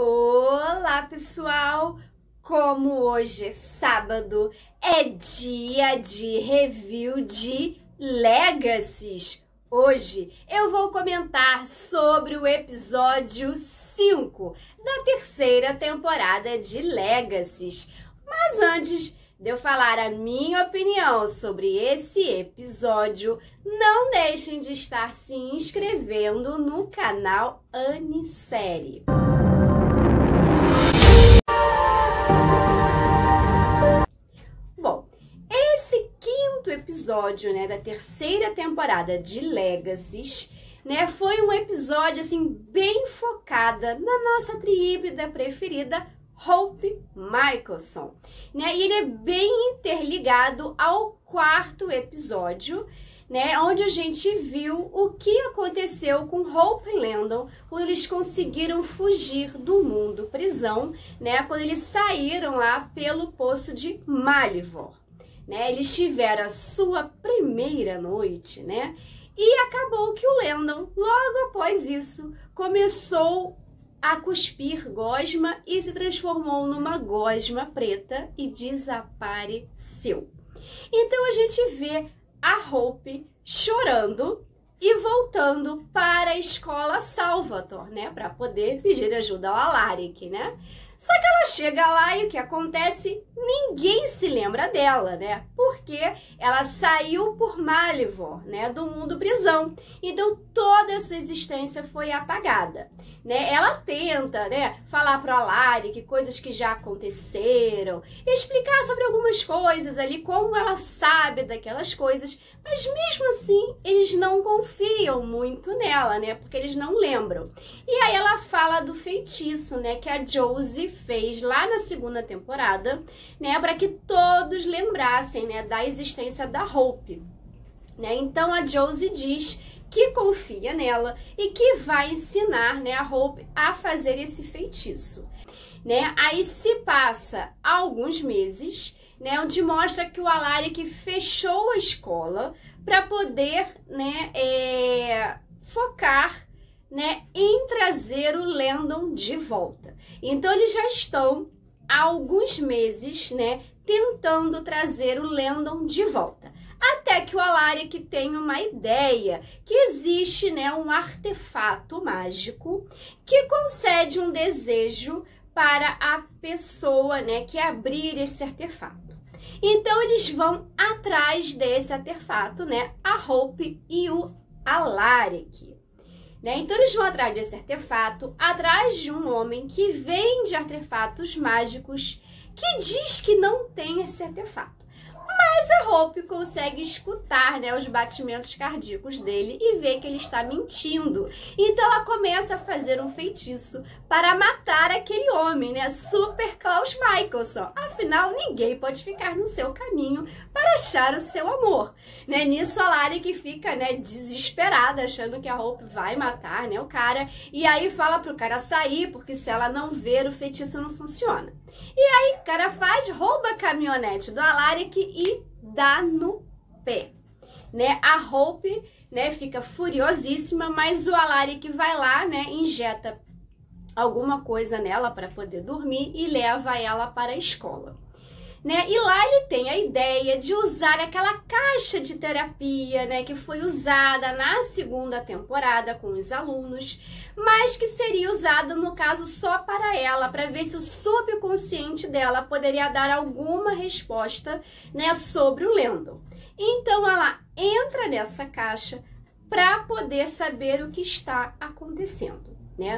Olá, pessoal! Como hoje é sábado, é dia de review de Legacies. Hoje eu vou comentar sobre o episódio 5 da terceira temporada de Legacies. Mas antes de eu falar a minha opinião sobre esse episódio, não deixem de estar se inscrevendo no canal Anisérie. Bom, esse quinto episódio, da terceira temporada de Legacies, foi um episódio assim bem focada na nossa tríade preferida, Hope Mikaelson, E ele é bem interligado ao quarto episódio, onde a gente viu o que aconteceu com Hope e Landon quando eles conseguiram fugir do mundo prisão, quando eles saíram lá pelo poço de Malivor, Eles tiveram a sua primeira noite, E acabou que o Landon, logo após isso, começou a cuspir gosma e se transformou numa gosma preta e desapareceu. Então a gente vê a Hope chorando e voltando para a escola Salvatore, para poder pedir ajuda ao Alaric, Só que ela chega lá e o que acontece? Ninguém se lembra dela, Porque ela saiu por Malivor, do mundo prisão. Então toda a sua existência foi apagada, Ela tenta, falar para o Alaric coisas que já aconteceram, explicar sobre algumas coisas ali, como ela sabe daquelas coisas, mas mesmo assim eles não confiam muito nela, Porque eles não lembram. E aí ela fala do feitiço, que a Josie fez lá na segunda temporada, para que todos lembrassem, da existência da Hope, Então a Josie diz que confia nela e que vai ensinar, a Hope a fazer esse feitiço, Aí se passa alguns meses, onde mostra que o Alaric fechou a escola para poder, focar, em trazer o Landon de volta. Então eles já estão há alguns meses, tentando trazer o Landon de volta. Até que o Alaric tem uma ideia que existe, um artefato mágico que concede um desejo para a pessoa, que abrir esse artefato. Então eles vão atrás desse artefato, a Hope e o Alaric. Então eles vão atrás desse artefato, atrás de um homem que vende artefatos mágicos, que diz que não tem esse artefato. Mas a Hope consegue escutar, os batimentos cardíacos dele e vê que ele está mentindo. Então ela começa a fazer um feitiço para matar aquele homem, Super Klaus Mikaelson. Afinal, ninguém pode ficar no seu caminho para achar o seu amor. Nisso a Alaric fica, desesperada, achando que a Hope vai matar, o cara. E aí fala pro cara sair, porque se ela não ver, o feitiço não funciona. E aí o cara rouba a caminhonete do Alaric e dá no pé, A Hope, fica furiosíssima, mas o Alaric vai lá, injeta alguma coisa nela para poder dormir e leva ela para a escola. E lá ele tem a ideia de usar aquela caixa de terapia, que foi usada na segunda temporada com os alunos, mas que seria usada, no caso, só para ela, para ver se o subconsciente dela poderia dar alguma resposta, sobre o Landon. Então ela entra nessa caixa para poder saber o que está acontecendo,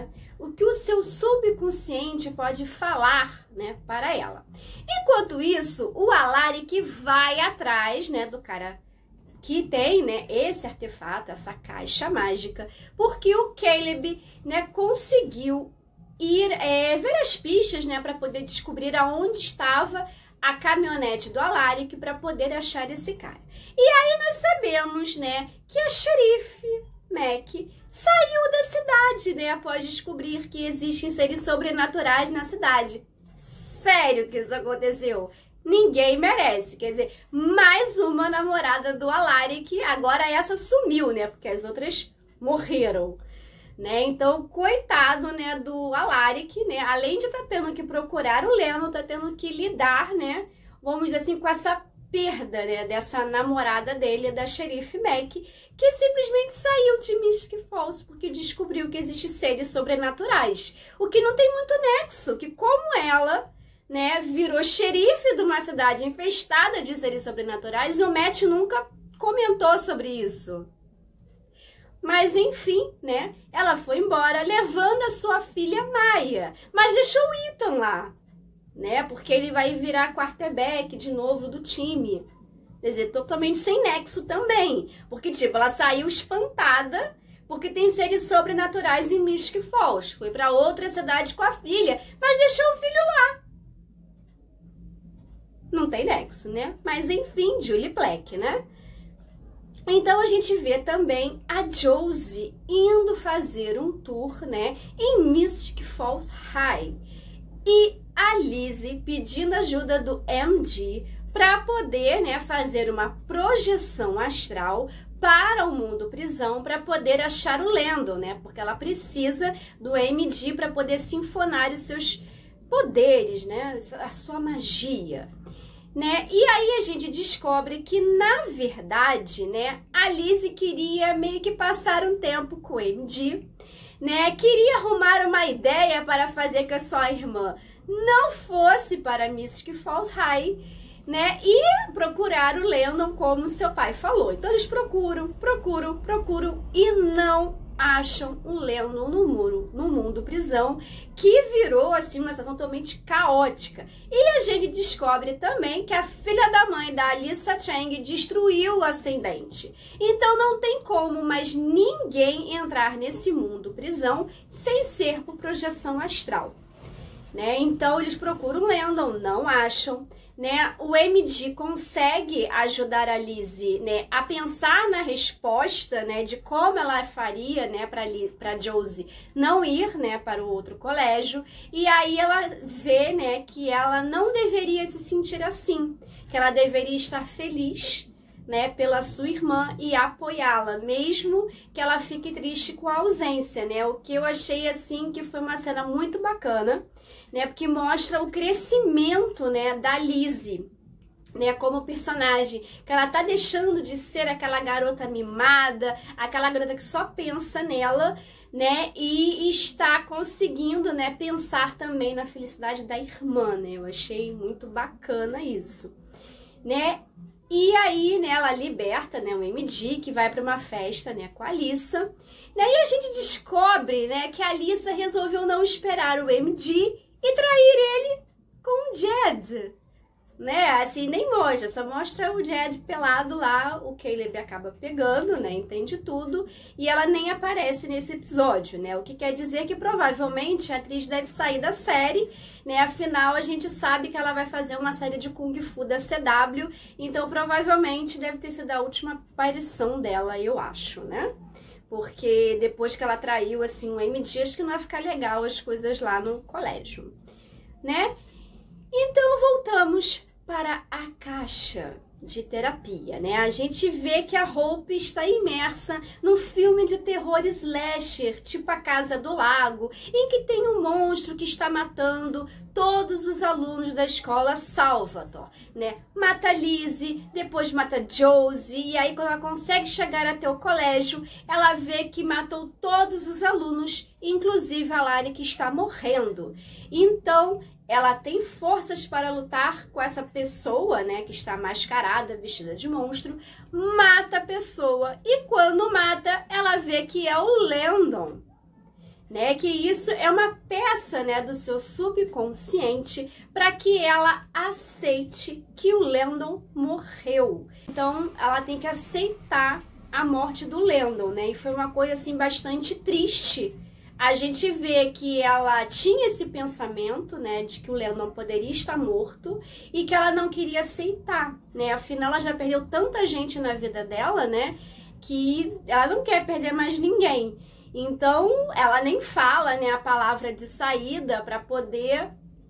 O que o seu subconsciente pode falar, para ela. Enquanto isso, o Alaric vai atrás, do cara que tem, esse artefato, essa caixa mágica, porque o Caleb, conseguiu ir ver as pistas, para poder descobrir aonde estava a caminhonete do Alaric para poder achar esse cara. E aí nós sabemos, que a xerife Mac saiu da cidade, após descobrir que existem seres sobrenaturais na cidade. Sério que isso aconteceu? Ninguém merece. Quer dizer, mais uma namorada do Alaric, agora essa sumiu, porque as outras morreram. né? Então, coitado, né, do Alaric, né? Além de estar tendo que procurar o Landon, tá tendo que lidar, né? Vamos dizer assim, com essa perda, né, dessa namorada dele, da Xerife Mac, que simplesmente saiu de Mystic Falls porque descobriu que existem seres sobrenaturais. O que não tem muito nexo, que como ela, né, virou xerife de uma cidade infestada de seres sobrenaturais, e o Matt nunca comentou sobre isso. Mas enfim, né, ela foi embora levando a sua filha Maya, mas deixou o Ethan lá, né, porque ele vai virar quarterback de novo do time. Quer dizer, totalmente sem nexo também, porque tipo, ela saiu espantada porque tem seres sobrenaturais em Mystic Falls, foi para outra cidade com a filha, mas deixou o filho lá. Não tem nexo, né? Mas enfim, Julie Plec, né? Então a gente vê também a Josie indo fazer um tour, né, em Mystic Falls High. E a Lizzie pedindo ajuda do MD para poder, né, fazer uma projeção astral para o mundo prisão para poder achar o Landon, né? Porque ela precisa do MD para poder sinfonar os seus poderes, né? A sua magia. Né? E aí a gente descobre que, na verdade, né, a Lizzie queria meio que passar um tempo com o MD, né? Queria arrumar uma ideia para fazer que a sua irmã não fosse para Mystic Falls High, né? E procurar o Landon como seu pai falou. Então eles procuram e não acham o Landon no mundo prisão, que virou assim uma situação totalmente caótica. E a gente descobre também que a filha da mãe da Alyssa Chang destruiu o ascendente. Então não tem como mais ninguém entrar nesse mundo prisão sem ser por projeção astral, né? Então eles procuram o Landon, não acham. Né, o MD consegue ajudar a Lizzie, né, a pensar na resposta, né, de como ela faria, né, para Josie não ir, né, para o outro colégio, e aí ela vê, né, que ela não deveria se sentir assim, que ela deveria estar feliz, né, pela sua irmã e apoiá-la, mesmo que ela fique triste com a ausência, né, o que eu achei assim que foi uma cena muito bacana, né, porque mostra o crescimento, né, da Lizzie, né, como personagem, que ela tá deixando de ser aquela garota mimada, aquela garota que só pensa nela, né, e está conseguindo, né, pensar também na felicidade da irmã, né, eu achei muito bacana isso, né. E aí, né, ela liberta, né, o MD, que vai para uma festa, né, com a Alyssa, né, e a gente descobre, né, que a Alyssa resolveu não esperar o MD e trair ele com o Jed, né, assim, nem mostra, só mostra o Jed pelado lá, o Caleb acaba pegando, né, entende tudo, e ela nem aparece nesse episódio, né, o que quer dizer que provavelmente a atriz deve sair da série, né, afinal a gente sabe que ela vai fazer uma série de Kung Fu da CW, então provavelmente deve ter sido a última aparição dela, eu acho, né. Porque depois que ela traiu, assim, o MD, acho que não vai ficar legal as coisas lá no colégio, né? Então, voltamos para a caixa de terapia, né? A gente vê que a Hope está imersa num filme de terror slasher, tipo A Casa do Lago, em que tem um monstro que está matando todos os alunos da escola Salvador, né? Mata Lizzie, depois mata Josie, e aí quando ela consegue chegar até o colégio, ela vê que matou todos os alunos, inclusive a Lari, que está morrendo. Então, ela tem forças para lutar com essa pessoa, né, que está mascarada, vestida de monstro, mata a pessoa, e quando mata, ela vê que é o Landon, né, que isso é uma peça, né, do seu subconsciente para que ela aceite que o Landon morreu. Então, ela tem que aceitar a morte do Landon, né, e foi uma coisa, assim, bastante triste. A gente vê que ela tinha esse pensamento, né, de que o Landon poderia estar morto e que ela não queria aceitar, né? Afinal, ela já perdeu tanta gente na vida dela, né, que ela não quer perder mais ninguém. Então, ela nem fala, né, a palavra de saída para poder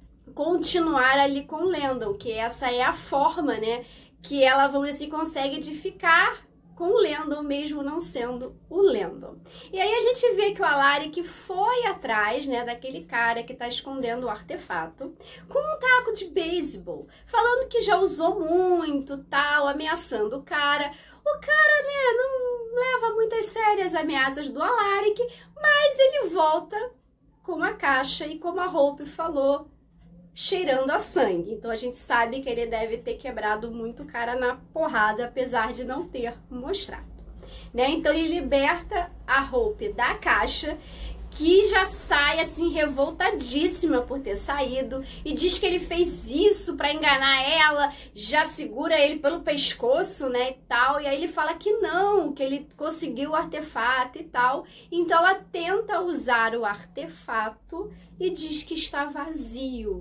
continuar ali com o Landon, que essa é a forma, né, que ela, vamos dizer assim, consegue de ficar com o Landon, mesmo não sendo o Landon. E aí a gente vê que o Alaric foi atrás, né, daquele cara que tá escondendo o artefato, com um taco de beisebol, falando que já usou muito, tal, ameaçando o cara. O cara, né, não leva muitas sérias ameaças do Alaric, mas ele volta com a caixa e, como a Hope falou, cheirando a sangue. Então a gente sabe que ele deve ter quebrado muito o cara na porrada, apesar de não ter mostrado, né? Então ele liberta a Hope da caixa, que já sai assim revoltadíssima por ter saído, e diz que ele fez isso para enganar ela, já segura ele pelo pescoço, né, e tal. E aí ele fala que não, que ele conseguiu o artefato e tal. Então ela tenta usar o artefato e diz que está vazio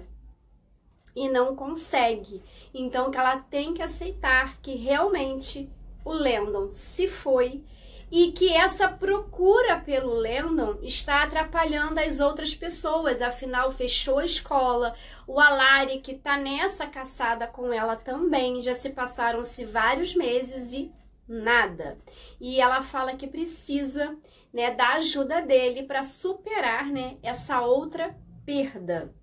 e não consegue. Então que ela tem que aceitar que realmente o Landon se foi e que essa procura pelo Landon está atrapalhando as outras pessoas. Afinal, fechou a escola, o Alaric tá nessa caçada com ela também, já se passaram-se vários meses e nada. E ela fala que precisa, né, da ajuda dele para superar, né, essa outra perda,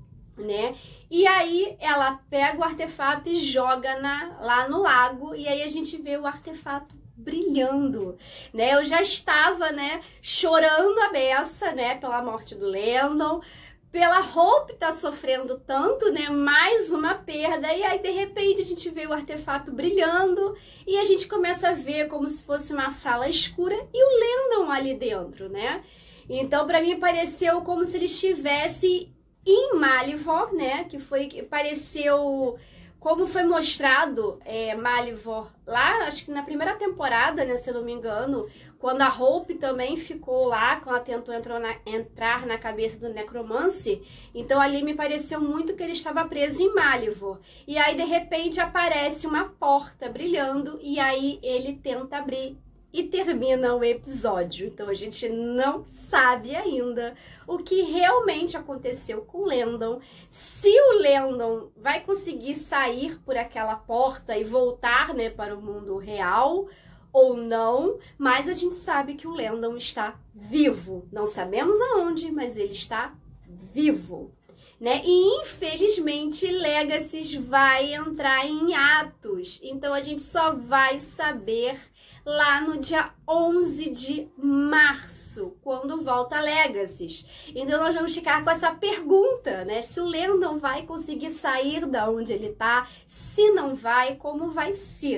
né? E aí ela pega o artefato e joga lá no lago, e aí a gente vê o artefato brilhando, né? Eu já estava, né, chorando a beça, né, pela morte do Landon, pela Hope tá sofrendo tanto, né, mais uma perda, e aí de repente a gente vê o artefato brilhando e a gente começa a ver como se fosse uma sala escura e o Landon ali dentro, né? Então para mim pareceu como se ele estivesse em Malivor, né, que pareceu como foi mostrado Malivor lá, acho que na primeira temporada, né, se eu não me engano, quando a Hope também ficou lá, quando ela tentou entrar na cabeça do Necromancer. Então ali me pareceu muito que ele estava preso em Malivor. E aí de repente aparece uma porta brilhando e aí ele tenta abrir e termina o episódio. Então a gente não sabe ainda o que realmente aconteceu com o Landon, se o Landon vai conseguir sair por aquela porta e voltar, né, para o mundo real ou não, mas a gente sabe que o Landon está vivo. Não sabemos aonde, mas ele está vivo, né? E infelizmente Legacy vai entrar em atos, então a gente só vai saber lá no dia 11 de março, quando volta a Legacy. Então nós vamos ficar com essa pergunta, né? Se o Landon vai conseguir sair da onde ele tá, se não vai, como vai ser,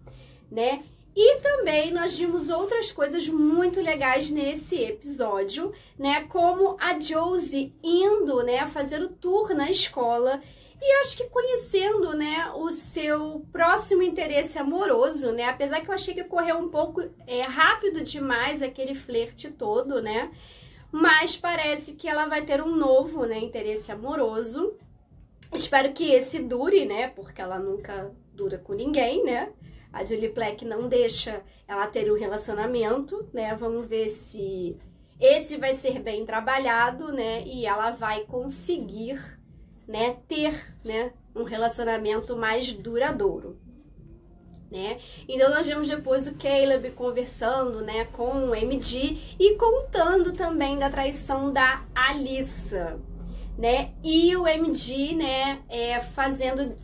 né? E também nós vimos outras coisas muito legais nesse episódio, né? Como a Josie indo, né, fazer o tour na escola e acho que conhecendo, né, o seu próximo interesse amoroso, né? Apesar que eu achei que correu um pouco rápido demais aquele flerte todo, né? Mas parece que ela vai ter um novo, né, interesse amoroso. Espero que esse dure, né? Porque ela nunca dura com ninguém, né? A Julie Plec não deixa ela ter um relacionamento, né? Vamos ver se esse vai ser bem trabalhado, né? E ela vai conseguir, né, ter, né, um relacionamento mais duradouro, né? Então nós vemos depois o Caleb conversando, né, com o MD e contando também da traição da Alyssa, né? E o MD, né, fazendo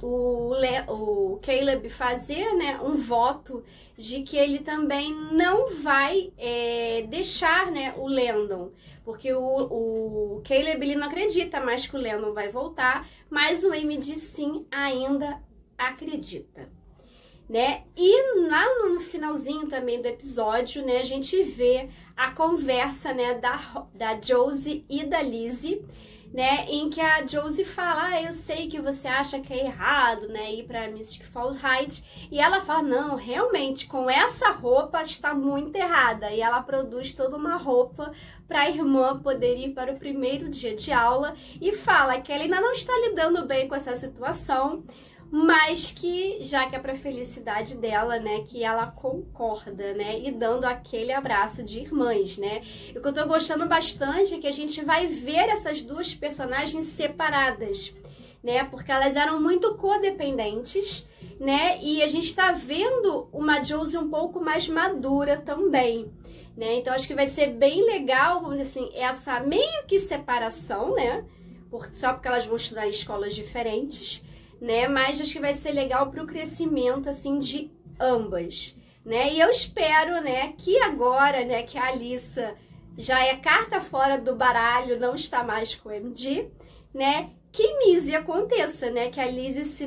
o Caleb fazer, né, um voto de que ele também não vai deixar, né, o Landon, porque o Caleb ele não acredita mais que o Landon vai voltar, mas o MD sim ainda acredita, né? E lá no finalzinho também do episódio, né, a gente vê a conversa, né, da Josie e da Lizzie, né, em que a Josie fala, eu sei que você acha que é errado, né, ir para Mystic Falls Heights, e ela fala, não, realmente, com essa roupa está muito errada, e ela produz toda uma roupa para a irmã poder ir para o primeiro dia de aula, e fala que ela ainda não está lidando bem com essa situação, mas que, já que é para felicidade dela, né, que ela concorda, né, e dando aquele abraço de irmãs, né. E o que eu tô gostando bastante é que a gente vai ver essas duas personagens separadas, né? Porque elas eram muito codependentes, né? E a gente tá vendo uma Josie um pouco mais madura também, né? Então acho que vai ser bem legal, vamos dizer assim, essa meio que separação, né? Só porque elas vão estudar em escolas diferentes, né? Mas acho que vai ser legal pro crescimento, assim, de ambas, né? E eu espero, né, que agora, né, que a Alyssa já é carta fora do baralho, não está mais com o MD, né? Que Missy aconteça, né? Que a Lizzie se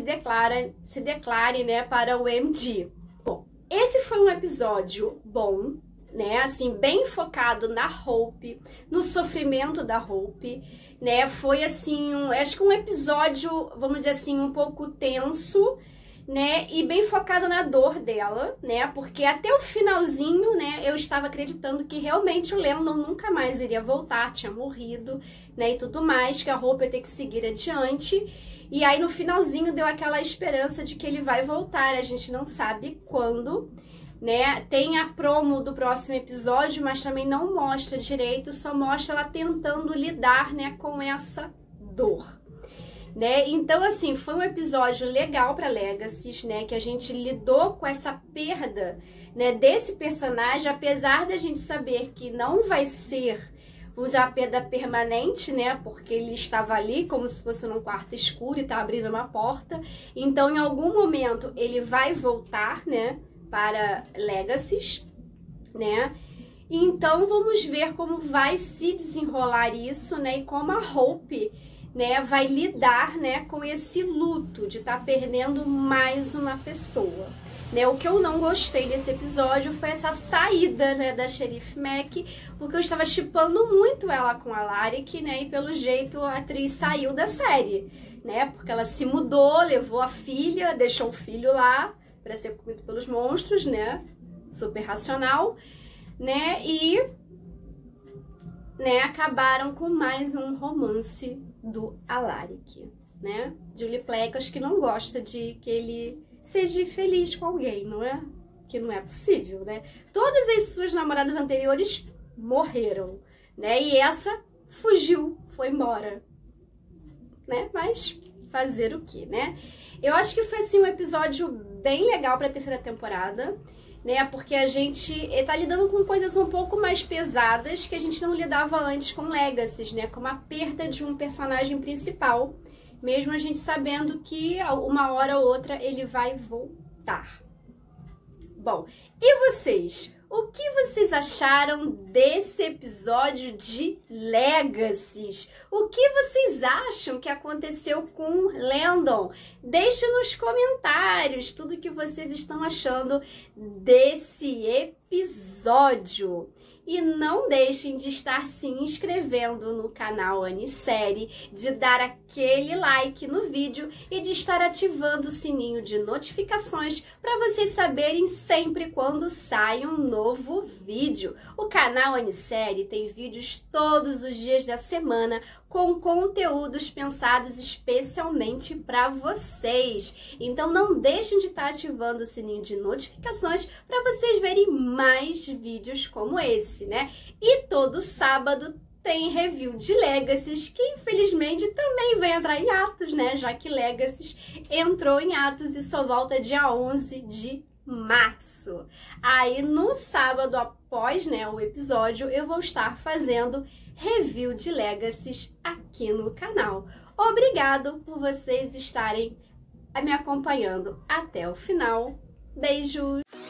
declare, né, para o MD. Bom, esse foi um episódio bom, né? Assim, bem focado na Hope, no sofrimento da Hope, né? Foi assim, acho que um episódio, vamos dizer assim, um pouco tenso, né? E bem focado na dor dela, né? Porque até o finalzinho, né, eu estava acreditando que realmente o Landon nunca mais iria voltar, tinha morrido, né, e tudo mais, que a Hope ia ter que seguir adiante. E aí no finalzinho deu aquela esperança de que ele vai voltar, a gente não sabe quando, né? Tem a promo do próximo episódio, mas também não mostra direito, só mostra ela tentando lidar, né, com essa dor, né? Então, assim, foi um episódio legal para Legacy, né? Que a gente lidou com essa perda, né, desse personagem, apesar da gente saber que não vai ser, vamos dizer, a perda permanente, né? Porque ele estava ali como se fosse num quarto escuro e tá abrindo uma porta. Então, em algum momento, ele vai voltar, né, para Legacy, né? Então, vamos ver como vai se desenrolar isso, né? E como a Hope, né, vai lidar, né, com esse luto de estar perdendo mais uma pessoa, né? O que eu não gostei desse episódio foi essa saída, né, da Sheriff Mac, porque eu estava shippando muito ela com a Alaric, né, e pelo jeito a atriz saiu da série, né, porque ela se mudou, levou a filha, deixou o filho lá para ser comido pelos monstros, né, super racional, né, e, né, acabaram com mais um romance do Alaric, né? Julie Plec, acho que não gosta de que ele seja feliz com alguém, não é? Que não é possível, né? Todas as suas namoradas anteriores morreram, né? E essa fugiu, foi embora, né? Mas fazer o quê, né? Eu acho que foi, assim, um episódio bem legal para a terceira temporada, né? Porque a gente tá lidando com coisas um pouco mais pesadas que a gente não lidava antes com Legacy, né? Como a perda de um personagem principal, mesmo a gente sabendo que uma hora ou outra ele vai voltar. Bom, e vocês? O que vocês acharam desse episódio de Legacy? O que vocês acham que aconteceu com Landon? Deixe nos comentários tudo que vocês estão achando desse episódio. E não deixem de estar se inscrevendo no canal Anisérie, de dar aquele like no vídeo e de estar ativando o sininho de notificações para vocês saberem sempre quando sai um novo vídeo. O canal Anisérie tem vídeos todos os dias da semana com conteúdos pensados especialmente para vocês. Então não deixem de estar ativando o sininho de notificações para vocês verem mais vídeos como esse, né? E todo sábado tem review de Legacy, que infelizmente também vai entrar em atos, né? Já que Legacy entrou em atos e só volta dia 11 de março. Aí no sábado após, né, o episódio, eu vou estar fazendo review de Legacy aqui no canal. Obrigado por vocês estarem me acompanhando até o final. Beijos!